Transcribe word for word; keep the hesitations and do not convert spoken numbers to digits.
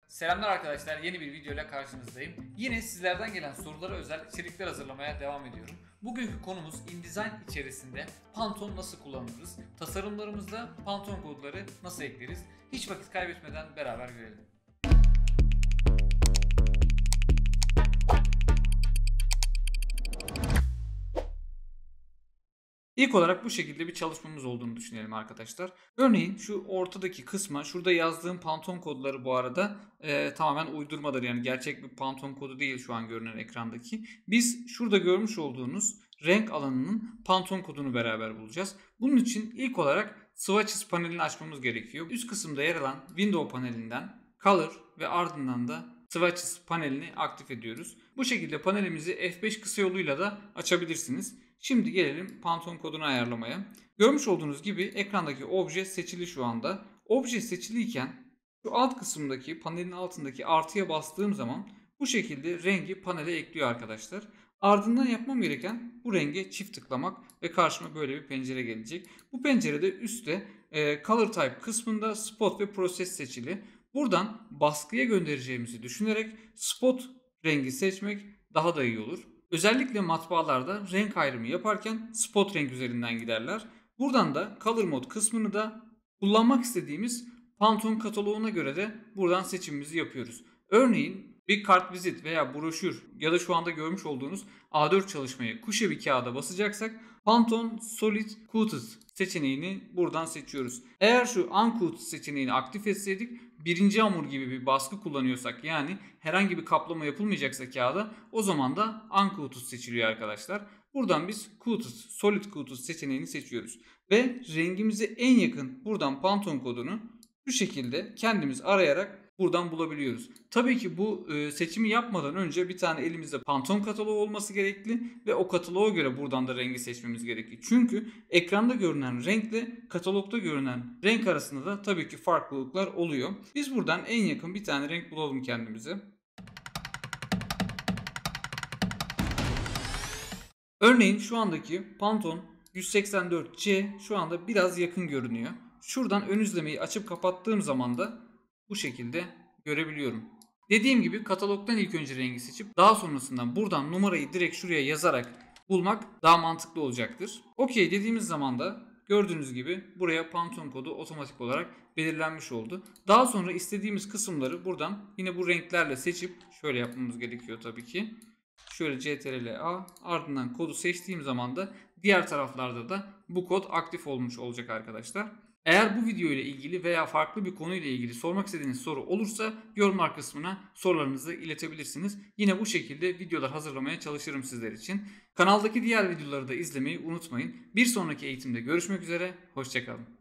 Selamlar arkadaşlar, yeni bir video ile karşınızdayım. Yine sizlerden gelen sorulara özel içerikler hazırlamaya devam ediyorum. Bugünkü konumuz InDesign içerisinde Pantone nasıl kullanırız? Tasarımlarımızda Pantone kodları nasıl ekleriz? Hiç vakit kaybetmeden beraber görelim. İlk olarak bu şekilde bir çalışmamız olduğunu düşünelim arkadaşlar. Örneğin şu ortadaki kısma, şurada yazdığım Pantone kodları bu arada e, tamamen uydurmadır. Yani gerçek bir Pantone kodu değil şu an görünen ekrandaki. Biz şurada görmüş olduğunuz renk alanının Pantone kodunu beraber bulacağız. Bunun için ilk olarak Swatches panelini açmamız gerekiyor. Üst kısımda yer alan Window panelinden Color ve ardından da Swatches panelini aktif ediyoruz. Bu şekilde panelimizi F beş kısa yoluyla da açabilirsiniz. Şimdi gelelim Pantone kodunu ayarlamaya. Görmüş olduğunuz gibi ekrandaki obje seçili şu anda. Obje seçiliyken şu alt kısımdaki panelin altındaki artıya bastığım zaman bu şekilde rengi panele ekliyor arkadaşlar. Ardından yapmam gereken bu renge çift tıklamak ve karşıma böyle bir pencere gelecek. Bu pencerede üstte e, Color Type kısmında Spot ve Process seçili. Buradan baskıya göndereceğimizi düşünerek Spot rengi seçmek daha da iyi olur. Özellikle matbaalarda renk ayrımı yaparken spot renk üzerinden giderler. Buradan da Color Mode kısmını da kullanmak istediğimiz Pantone kataloğuna göre de buradan seçimimizi yapıyoruz. Örneğin bir kartvizit veya broşür ya da şu anda görmüş olduğunuz A dört çalışmayı kuşe bir kağıda basacaksak Pantone Solid Coated seçeneğini buradan seçiyoruz. Eğer şu Uncoated seçeneğini aktif etseydik birinci hamur gibi bir baskı kullanıyorsak, yani herhangi bir kaplama yapılmayacaksa kağıda, o zaman da Uncoated seçiliyor arkadaşlar. Buradan biz Coated, Solid Coated seçeneğini seçiyoruz. Ve rengimize en yakın buradan Pantone kodunu şu şekilde kendimiz arayarak buradan bulabiliyoruz. Tabii ki bu e, seçimi yapmadan önce bir tane elimizde Pantone kataloğu olması gerekli ve o kataloğa göre buradan da rengi seçmemiz gerekli. Çünkü ekranda görünen renkle katalogda görünen renk arasında da tabii ki farklılıklar oluyor. Biz buradan en yakın bir tane renk bulalım kendimize. Örneğin şu andaki Pantone yüz seksen dört C şu anda biraz yakın görünüyor. Şuradan ön izlemeyi açıp kapattığım zaman da bu şekilde görebiliyorum. Dediğim gibi katalogdan ilk önce rengi seçip daha sonrasından buradan numarayı direkt şuraya yazarak bulmak daha mantıklı olacaktır. Okey dediğimiz zaman da gördüğünüz gibi buraya Pantone kodu otomatik olarak belirlenmiş oldu. Daha sonra istediğimiz kısımları buradan yine bu renklerle seçip şöyle yapmamız gerekiyor tabii ki. Şöyle C T R L A, ardından kodu seçtiğim zaman da diğer taraflarda da bu kod aktif olmuş olacak arkadaşlar. Eğer bu video ile ilgili veya farklı bir konuyla ilgili sormak istediğiniz soru olursa yorumlar kısmına sorularınızı iletebilirsiniz. Yine bu şekilde videolar hazırlamaya çalışırım sizler için. Kanaldaki diğer videoları da izlemeyi unutmayın. Bir sonraki eğitimde görüşmek üzere, hoşça kalın.